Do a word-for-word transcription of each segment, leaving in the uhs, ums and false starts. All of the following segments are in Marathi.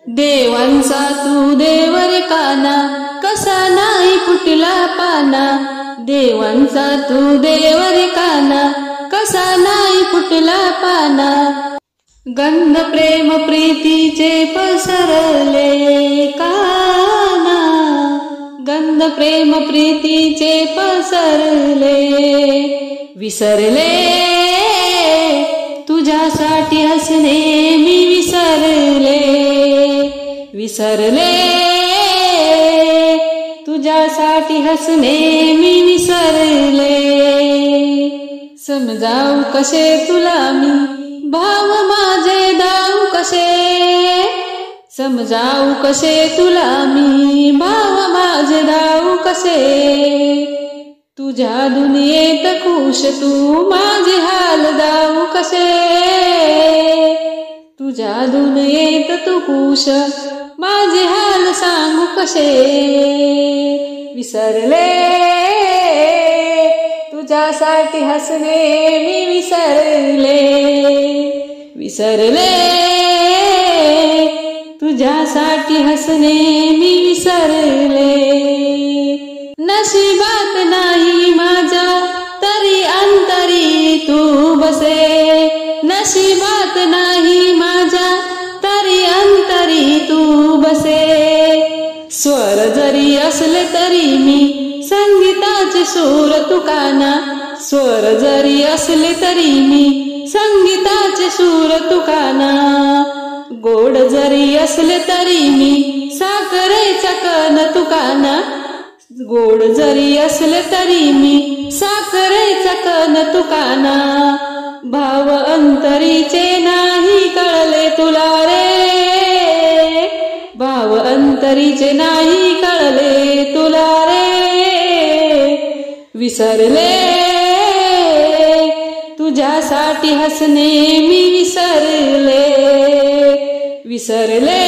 देवांचा तू देव रे काना, कसा नाही फुटला पाना. देवांचा तू देव रे काना, कसा नाही फुटला पाना. गंध प्रेम प्रीतीचे पसरले काना, गंध प्रेम प्रीतीचे पसरले. विसरले तुझ्यासाठी हसणे मी विसरले. विसरले तुझ्यासाठी हसणे मी विसरले. समजावू कसे तुला मी भाव माझे दाऊ कसे. समजावू कसे तुला मी भाव माझे दाऊ कसे. तुझ्या दुनियेत खुश तू माझे हाल दाऊ कसे. तुझ्या दुनियेत तू खुश माझे हाल सांगू कसे. विसरले तुझ्यासाठी हसणे मी विसरले. विसरले तुझ्यासाठी हसणे मी विसरले. नशिबात नाही माझ्या तरी अंतरी तू बसे. नशिबात नाही माझ्या तरी अंतरी तू बसे. स्वर जरी असले तरी मी संगीताचे सूर तू काना. स्वर जरी असले तरी मी संगीताचे सूर तू काना. गोड जरी असले तरी मी साखरेचा कण तू काना. गोड जरी असले तरी मी साखरेचा कण तू काना. भाव अंतरीचे नाही कळले तुला रे. भाव अंतरीचे नाही कळले तुला रे. विसरले तुझ्यासाठी हसणे मी विसरले. विसरले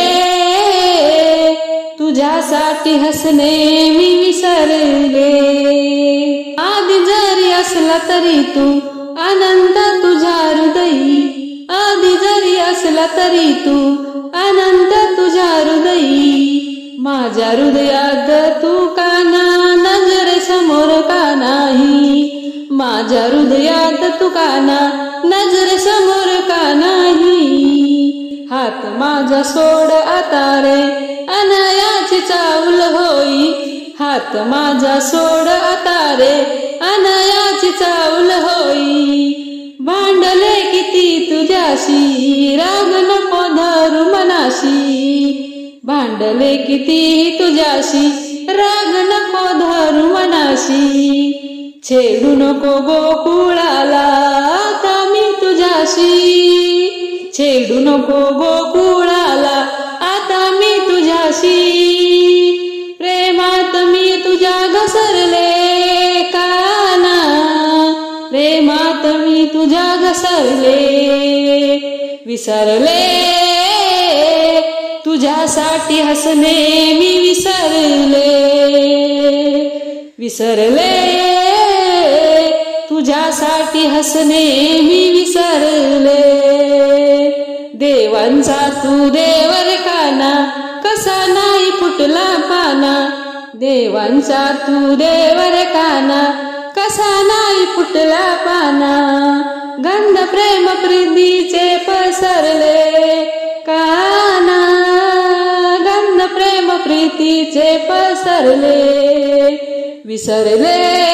तुझ्यासाठी हसणे मी विसरले. आधी जरी असला तरी तू आनंद तुझ्या हृदयी. आधी जरी असला तरी तू आनंद तुझ्या हृदयी. माझ्या हृदयात तू काना, नजरे समोर का नाही. माझ्या हृदयात तू काना, नजरे समोर का नाही. हात माझा सोड आता रे अनायाची चावल होई. हात माझा सोड आता रे अनायाची चावल होई. भांडले किती तुझ्याशी राग नको धरू मनाशी. भांडले किती तुझ्याशी राग नको धरू मनाशी. छेडू नको गोकुळाला आता मी तुझ्याशी. छेडू नको गोकुळाला आता मी तुझ्याशी. प्रेमात मी तुझ्या घसरले काना. प्रेमात मी तुझ्या घसरले. विसरले तुझ्यासाठी हसणे मी विसरले. विसरले तुझ्यासाठी हसणे मी विसरले. देवांचा तू देव रे काना, कसा नाही फुटला पाना. देवांचा तू देव रे काना, कसा नाही फुटला पाना. गंध प्रेम प्रीतीचे पसरले काना. गंध प्रेम प्रीतीचे पसरले. विसरले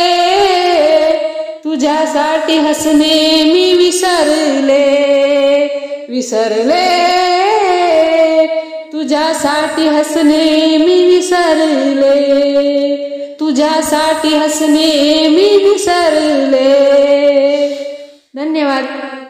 तुझ्यासाठी हसणे मी विसरले. विसरले तुझ्यासाठी हसणे मी विसरले. तुझ्यासाठी हसणे मी विसरले. धन्यवाद.